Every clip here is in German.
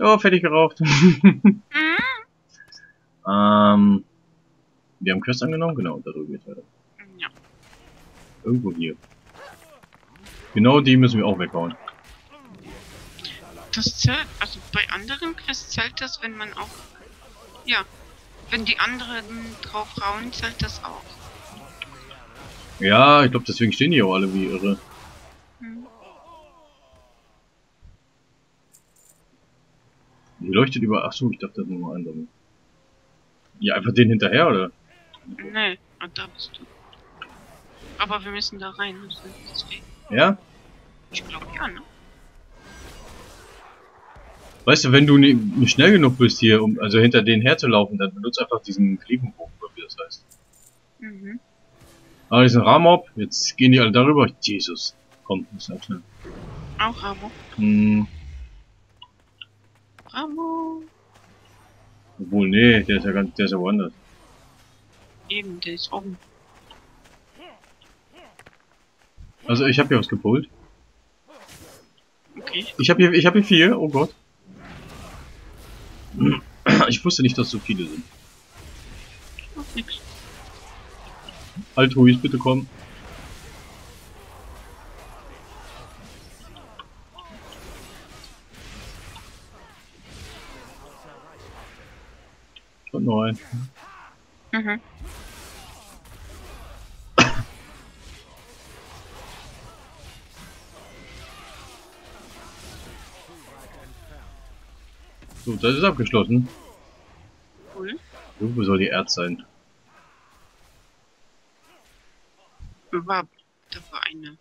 Oh, fertig geraucht. Wir haben Quest angenommen? Genau, da drüben geht's weiter. Ja. Irgendwo hier. Genau die müssen wir auch weghauen. Das zählt, also bei anderen Quests zählt das, wenn man auch, ja, wenn die anderen drauf hauen, zählt das auch. Ja, ich glaube, deswegen stehen die auch alle wie irre. Hm. Die leuchtet über... Achso, ich dachte, das ist nur andere. Ja, einfach den hinterher, oder? Nee, da bist du. Aber wir müssen da rein, deswegen. Ja? Ich glaube ja, ne? Weißt du, wenn du nicht schnell genug bist hier, um also hinter denen herzulaufen, dann benutzt einfach diesen Fliegenbogen, oder wie das heißt. Mhm. Ah, die sind Ramob, jetzt gehen die alle darüber. Jesus, komm, ist auch schnell. Auch Ramo. Hm, Ramo. obwohl, nee, der ist ja ganz, der ist ja woanders. Eben, der ist oben. Also ich habe hier was gepult. Okay. Ich habe hier 4, oh Gott. Ich wusste nicht, dass so viele sind. Macht nix. Altruis, bitte komm. Und noch ein. Mhm. So, das ist abgeschlossen. Cool. Wo soll die Erz sein? Da war eine.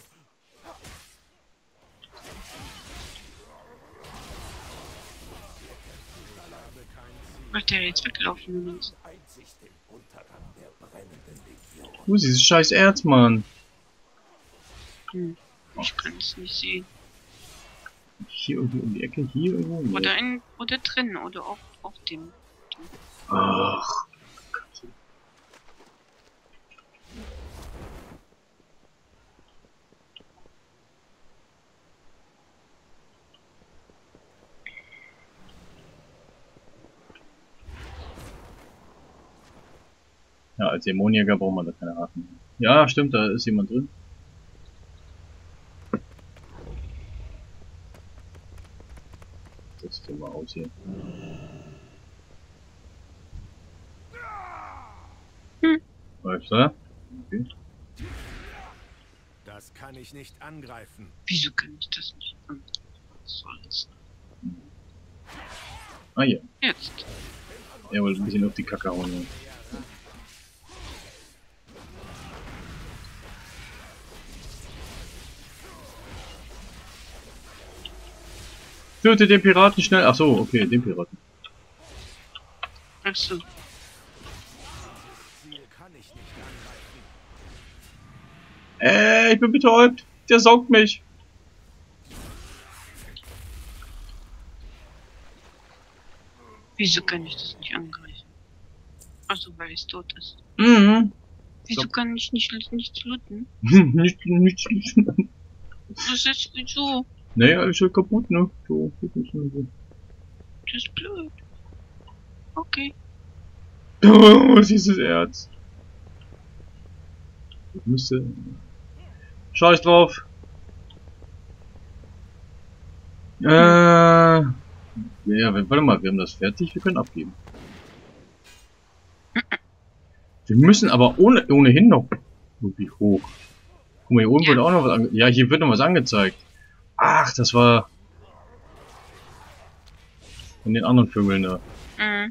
Wird der jetzt weglaufen mit uns? Wo ist dieses scheiß Erz, Mann? Hm. Ich kann es nicht sehen. Hier irgendwo um die Ecke, hier irgendwo? Nee. Oder drin, oder auf dem. Ach. Ja, als Dämonjäger braucht man da keine Haken. Ja, stimmt, da ist jemand drin. Das sieht mal aus hier. Hm. Weißt du? Okay. Das kann ich nicht angreifen. Wieso kann ich das nicht? Was soll das? Ah ja. Jetzt. Er wollte ein bisschen auf die Kacke hauen. Ja. Töte den Piraten schnell. Ach so, okay, den Piraten. Achso. Ziel kann ich nicht angreifen. Ich bin betäubt. Der saugt mich. Wieso kann ich das nicht angreifen? Achso, weil es tot ist. Mhm. Wieso kann ich nicht looten? nicht. Das ist so. Nee, alles schon kaputt, ne? So, geht nicht mehr so. Das ist blöd. Okay. Was ist das Erz? Ich müsste... Scheiß drauf. Ja, warte mal, wir haben das fertig, wir können abgeben. Wir müssen aber ohnehin noch irgendwie hoch. Guck mal, hier oben wird auch noch was angezeigt. Ja, hier wird noch was angezeigt. Ach, das war... von den anderen Vögeln da. Mhm.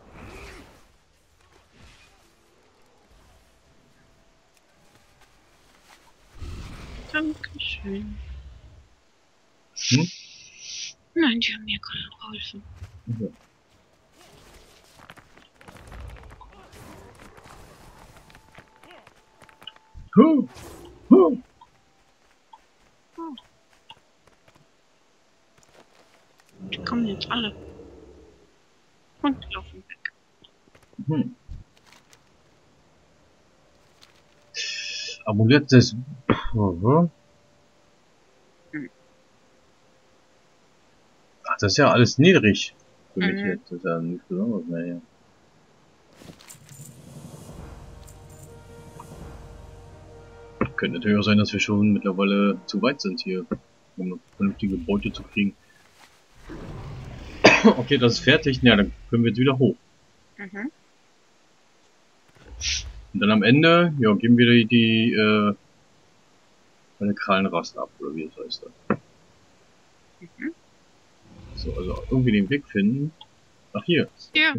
Dankeschön. Hm? Nein, die haben mir geholfen. Ja. Huh. Huh. Die kommen jetzt alle. Und laufen weg. Hm. Amulett des... das ist ja alles niedrig. Für mich Mhm. jetzt. Das ist ja nichts Besonderes mehr hier. Könnte natürlich auch sein, dass wir schon mittlerweile zu weit sind hier, um eine vernünftige Beute zu kriegen. Okay, das ist fertig. Ja, dann können wir jetzt wieder hoch. Mhm. Und dann am Ende, ja, geben wir eine Krallenrast ab, oder wie das heißt. Mhm. So, also irgendwie den Weg finden. Ach, hier. Ja.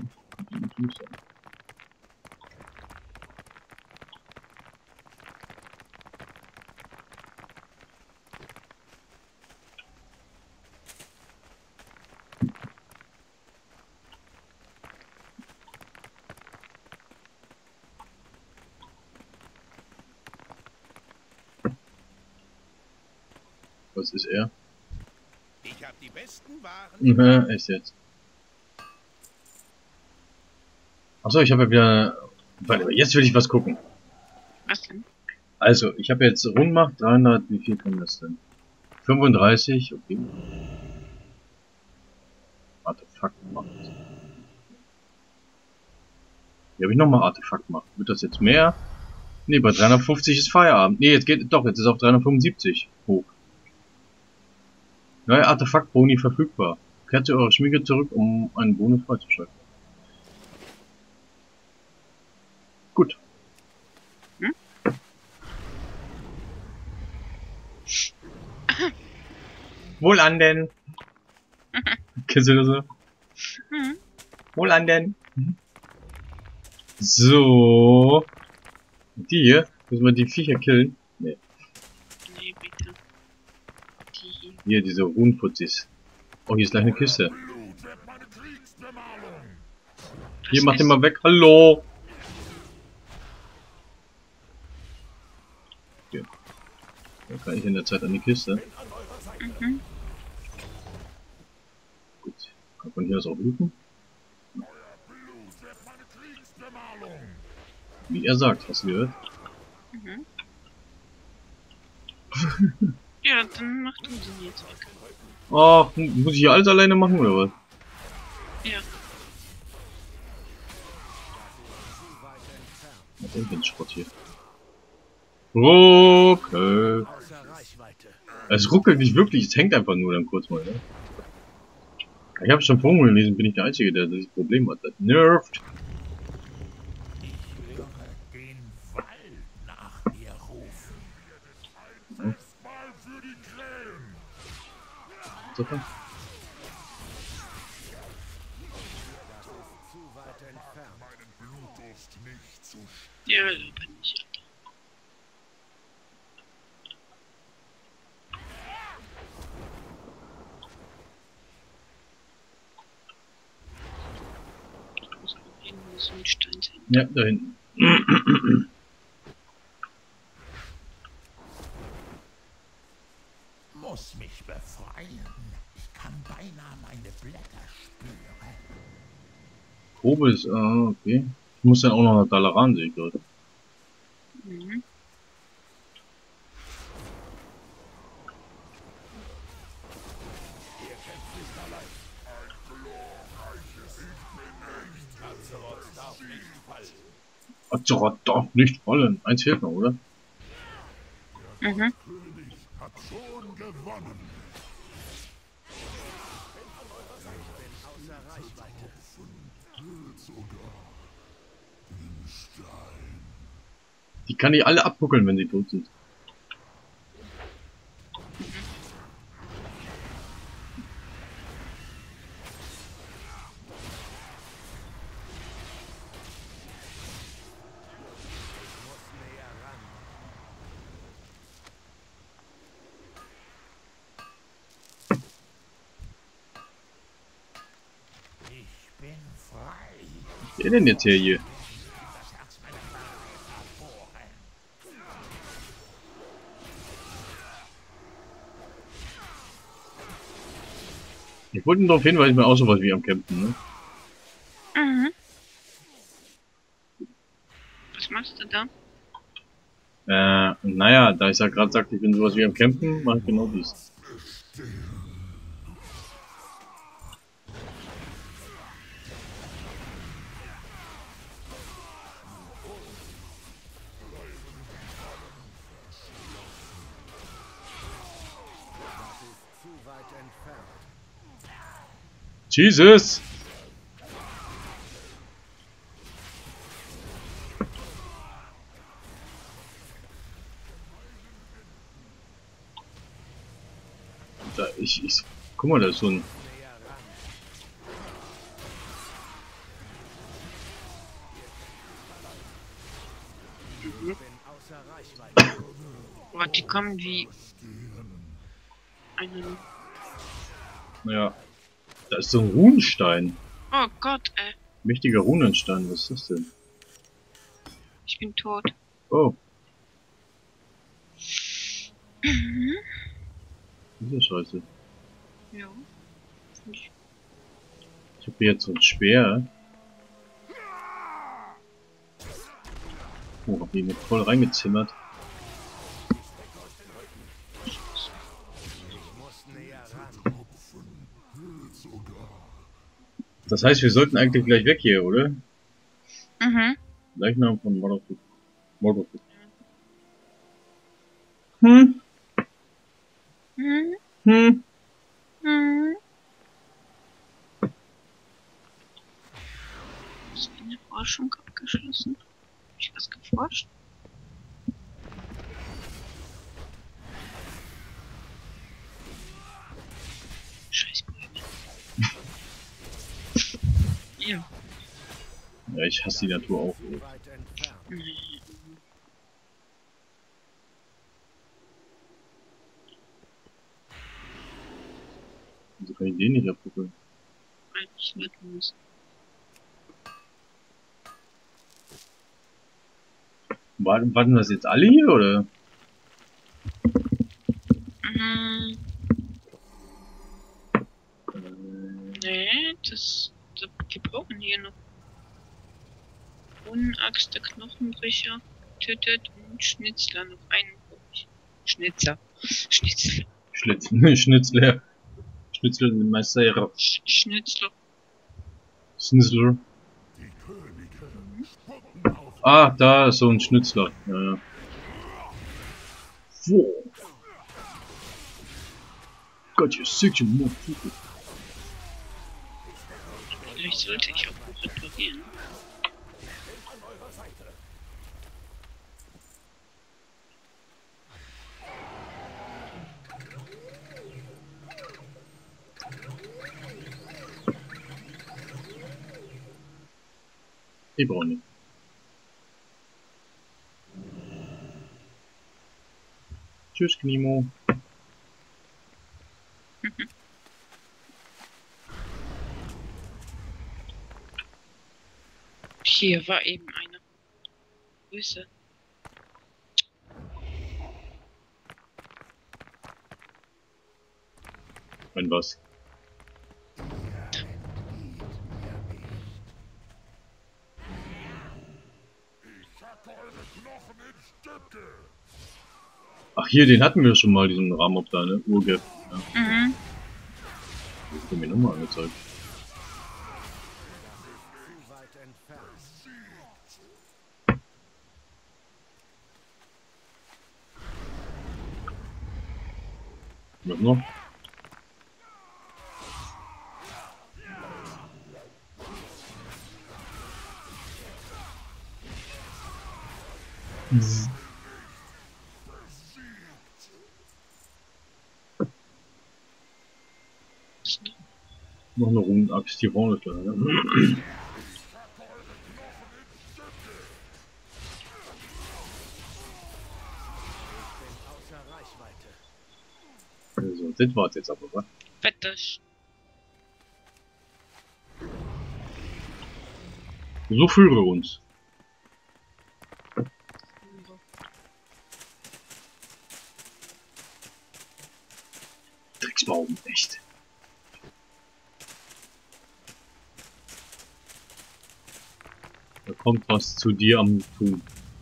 Was ist er? Ich habe die besten Waren. Ja, echt jetzt. Achso, ich habe ja wieder... Warte, jetzt will ich was gucken. Was denn? Also, ich habe jetzt Rundmacht 300, wie viel kann das denn? 35, okay. Artefaktmacht. Hier habe ich nochmal Artefaktmacht. Wird das jetzt mehr? Ne, bei 350 ist Feierabend. Ne, jetzt geht doch, jetzt ist auf 375 hoch. Neue Artefaktboni verfügbar. Kehrt zu eurer Schmiede zurück, um einen Bonus freizuschalten. Gut. Hm? Wohl an denn. Kennst du das so? Mhm. Wohl an denn. So. Die hier. Müssen wir die Viecher killen? Ne. Nee, bitte. Die. Hier, diese Runenputzis. Oh, hier ist gleich eine Kiste. Hier, Was mach den ist? mal weg. Hallo. Okay. Dann kann ich in der Zeit an die Kiste. Mhm. Gut. Kann man hier das auch looten? Wie er sagt, hast du gehört? Mhm. Ja, dann mach du den jetzt weg. Ach, muss ich hier alles alleine machen oder was? Ja. Was ist denn Schrott hier? Ruckel. Außer Reichweite. Es ruckelt nicht wirklich, es hängt einfach nur dann kurz mal, ne? Ich habe schon vorhin gelesen, bin ich der Einzige, der dieses Problem hat. Das nervt. Ich höre den Wald nach mir rufen. Super. Zu weit entfernt. Meinen Blutdurst nicht zu Ja, lieber nicht. Muss auch irgendwo so ein Stein sein. Ja, da hinten. muss mich befreien. Ich kann beinahe meine Blätter spüren. Probe ist, okay. Ich muss dann auch noch nach Dalaran, sehe ich gerade. Mhm. Azeroth darf nicht fallen. Eins fehlt noch, oder? Mhm. Hat schon gewonnen. Außer Reichweite. Die kann ich alle abbuckeln, wenn sie tot sind. Ich bin frei. Wer denn jetzt hier? Das Herz meiner Wahrheit erbohren. Ich wollte ihn darauf hinweisen, ich bin auch sowas wie am Campen, ne? Mhm. Was machst du da? Naja, da ich ja gerade sagte, ich bin sowas wie am Campen, mache ich genau dies. Jesus! Da, guck mal, da ist so ein... Aber die kommen wie einen... Ja, da ist so ein Runenstein. Oh Gott, ey. Mächtiger Runenstein, was ist das denn? Ich bin tot. Oh. Diese Scheiße. Ja. Ich habe hier jetzt so ein Speer. Oh, hab ihn mit voll reingezimmert. Das heißt, wir sollten eigentlich gleich weg hier, oder? Mhm. Leichnam von Mordofuk. Hm? Mhm. Hm? Mhm. Ist eine Forschung abgeschlossen? Hab ich was geforscht? Scheiß Bäume. Ja. Ja, ich hasse die Natur auch. Wieso kann ich den nicht abgucken? Eigentlich nicht müssen. Warten das jetzt alle hier, oder? Mhm. Nee, die brauchen hier noch. Runenaxt, der Knochenbrecher, tötet und Schnitzler noch einen. Schnitzer. Schnitzel. Schnitzler. Schnitzel mit Meister. Schnitzler. Schnitzler. Ah, da ist so ein Schnitzler. Ja. Wow. Gott, ihr seht schon nur. Vielleicht sollte ich auch gut reparieren. Ich brauche nicht. Tschüss, Knimo. Hier war eben einer. Grüße. Wenn was. Ach hier, den hatten wir schon mal, diesen Rahmen da, ne? Urgap. Ja. Mhm. Das wird mir nochmal angezeigt. Was noch? Noch eine Runenaxt hier vorne klar, ne? Also, das war's jetzt aber, wa? Wettisch. So führe uns. Drecksbaum, echt. Da kommt was zu dir am Tun.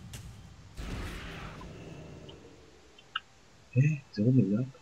Hä? So eine Jagd?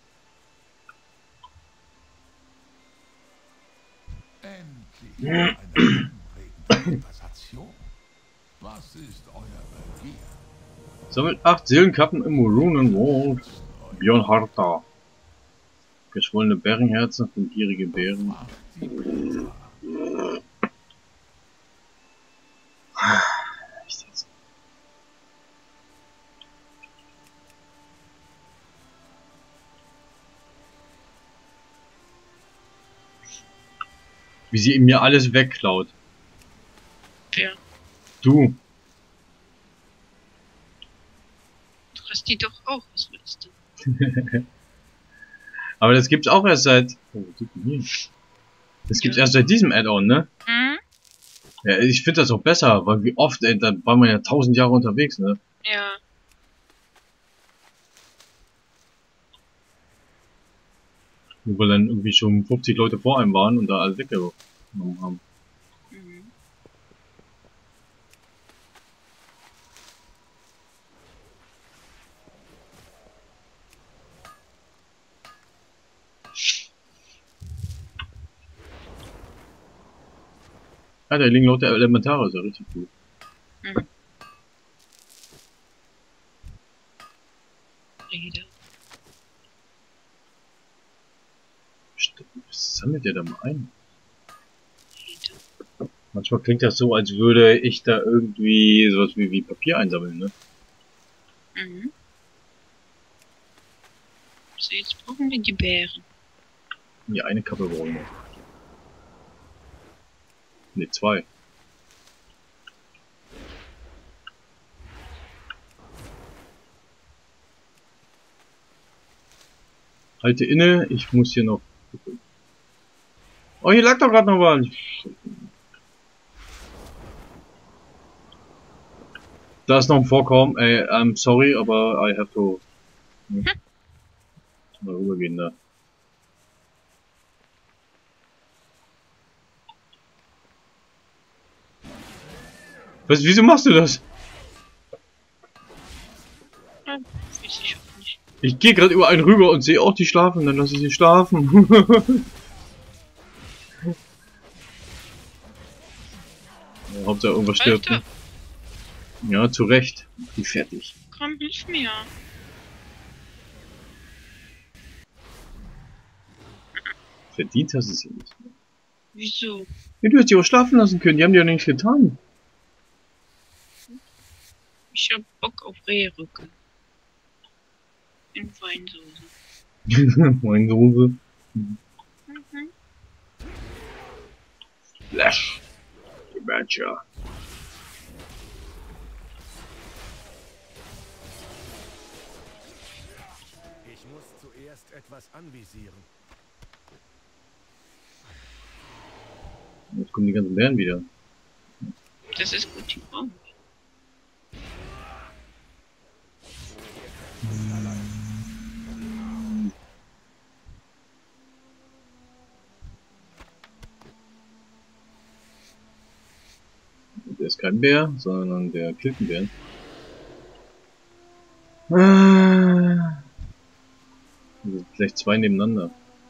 Endlich eine anregende Konversation. Was ist euer Begehr? Sammelt 8 Seelenkappen im Runenwald. Björn Harta. Geschwollene Bärenherzen von gierige Bären. Macht Wie sie mir alles wegklaut. Wer? Du. Du hast die doch auch, was willst du? Aber das gibt's auch erst seit... Oh, was tut denn hier? Das gibt's erst seit diesem Add-on, ne? Hm? Ja, ich finde das auch besser, weil wie oft, ey, da war man ja 1000 Jahre unterwegs, ne? Ja. Nur weil dann irgendwie schon 50 Leute vor einem waren und da alles weggenommen haben. Mhm. Ja, da liegen lauter Elementare, ist ja richtig gut. Mhm. Rede. Stimmt, was sammelt ihr da mal ein? Rede. Manchmal klingt das so, als würde ich da irgendwie sowas wie Papier einsammeln, ne? Mhm. So, jetzt brauchen wir die Bären. Ja, eine Kappe brauche ich noch. Ne, 2. Halte inne, ich muss hier noch... Oh, hier lag doch gerade noch was. Da ist noch ein Vorkommen, ey, I'm sorry, aber I have to... Mal rübergehen da. Was, wieso machst du das? Ja, weiß ich auch nicht. Ich gehe gerade über einen rüber und sehe auch die schlafen, dann lasse ich sie schlafen. Ja, Hauptsache irgendwas stirbt. Ne? Alter, Ja, zu Recht. Ich bin fertig. komm, hilf mir. Verdient hast du es ja nicht. Wieso? Ja, du hättest die auch schlafen lassen können, die haben dir ja nichts getan. Ich hab Bock auf Rehrücken. In Weinsoße. Mein Sohn. Mhm. Flash. Dementia. Ich muss zuerst etwas anvisieren. Jetzt kommen die ganzen Bären wieder. Das ist gut, die brauchen wir. Der ist kein Bär, sondern der killt einen Bären. Ah. Vielleicht 2 nebeneinander.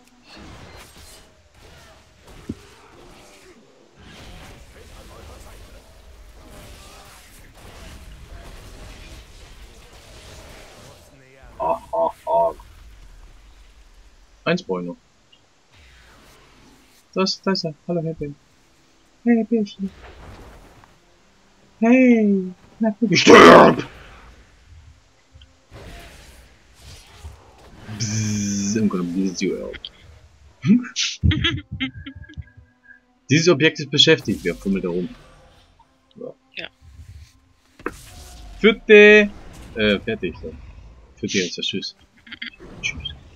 Eins brauche ich noch. Da ist er. Hallo, Herr Bär. Hey, Bärchen. Hey. Na, stirb! Bzzz, I'm gonna blizz you out. Dieses Objekt ist beschäftigt. Wir fummeln da rum. So. Ja. Vierte. Fertig. So. Vierte ist der Tschüss. Tschüss.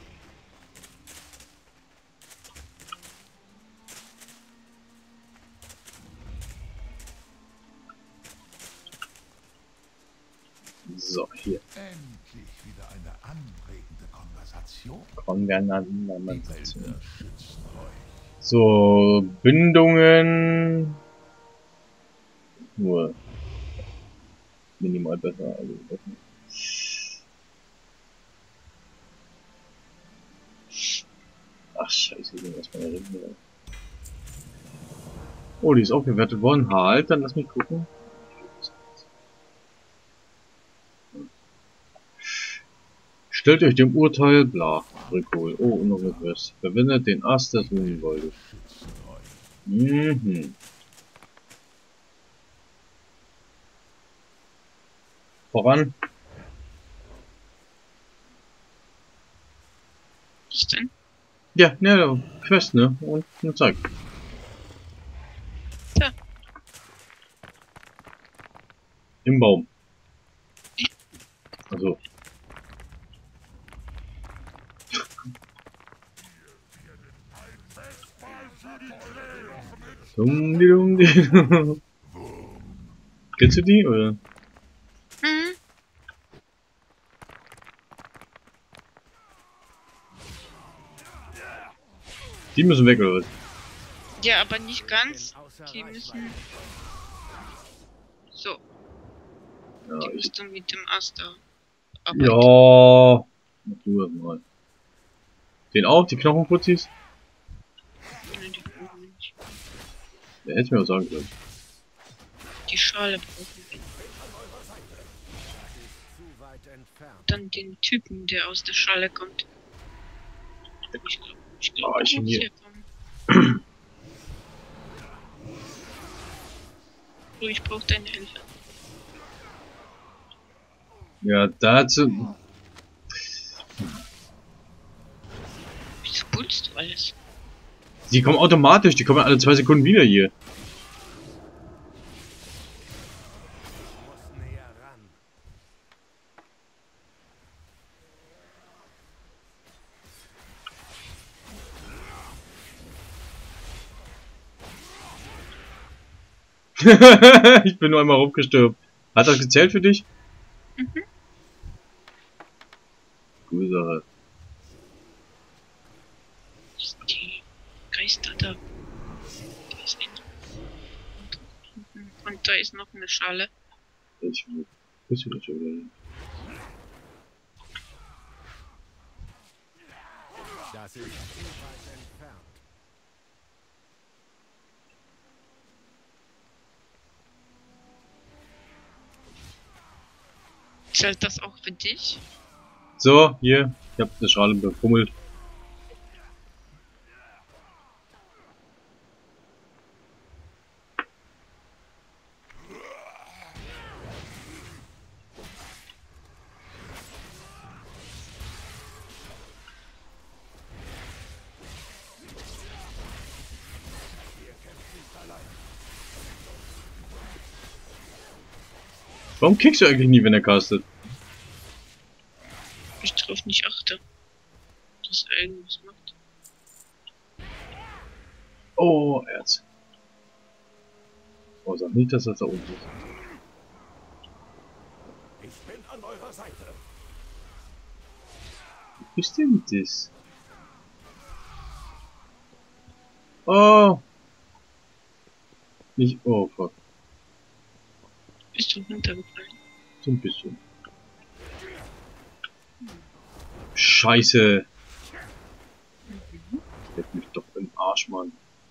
So, hier. Endlich wieder eine anregende Konversation. Kommen wir aneinander. Die Wälder schützen euch. So, Bindungen. Nur minimal besser. Also ach, scheiße, was meine Ringe. Oh, die ist auch bewertet worden. Halt, dann lass mich gucken. Stellt euch dem Urteil, bla, Recall. Oh, und noch etwas. Verwendet den Ast des Unwoldes. Mhm. Voran. Was denn? Ja, ne, Quest, ne? Und zeig. So. Im Baum. Also. Kennst du die, oder? Mhm. Die müssen weg, oder was? Ja, aber nicht ganz. Die müssen... So, Ja, die ich, musst du mit dem Ast da arbeiten. ja. Mach du das mal. Den auch, die Knochenputzis? Nein, die brauchen wir nicht. Ja, hätte ich mir auch sagen können. Die Schale brauchen wir. Zu weit entfernt. Dann den Typen, der aus der Schale kommt. Ich Ah, glaube, ich der muss hier. herkommen. So, ich brauche deine Hilfe. Ja, dazu. Wieso pulst du alles? Die kommen automatisch, die kommen alle 2 Sekunden wieder hier. Muss näher ran. Ich bin nur einmal rumgestürmt. Hat das gezählt für dich? Mhm. Gute Sache. Die Geister da. Da ist ein. Und da ist noch eine Schale. Ich bist du das schon wieder? Das ist zu weit entfernt. Zählt das auch für dich? So, hier. Ich hab eine Schale befummelt. Warum kickst du eigentlich nie, wenn er castet? Ich drauf nicht achte, dass er irgendwas macht. Oh, Erz. Oh, sag nicht, dass das da oben ist. Ich bin an eurer Seite. Wie ist denn das? Oh. Nicht, oh fuck. Bist du runtergefallen? So ein bisschen. Scheiße. Leck mich doch im Arsch, Mann.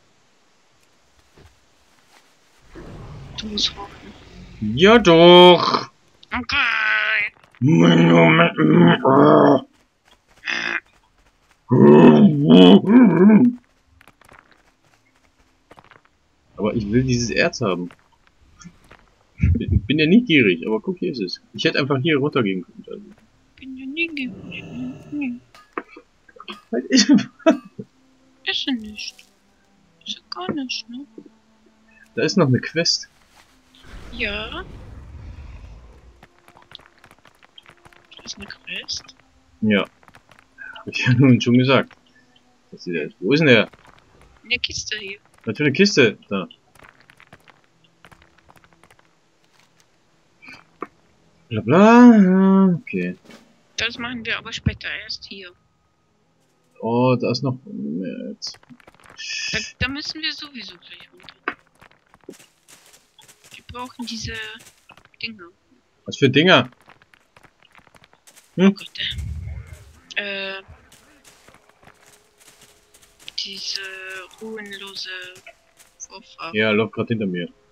Du musst hoffen. Ja doch. Okay. Aber ich will dieses Erz haben. Bin ja nicht gierig, aber guck, hier ist es. Ich hätte einfach hier runtergehen können. Also. Bin ja nie gewesen. Ich Ist er nicht. Ist er gar nicht, ne? Da ist noch eine Quest. Ja. Das ist eine Quest. Ja. Hab ich ja nun schon gesagt. Was ist das? Wo ist denn der? In der Kiste hier. Was für eine Kiste? Da. Bla bla. Okay. Das machen wir aber später erst hier. Oh, da ist noch mehr Erz. Da müssen wir sowieso gleich runter. Wir brauchen diese Dinger. Was für Dinger? Oh Gott. Diese ruhenlose Vorfahrt. Ja, läuft gerade hinter mir.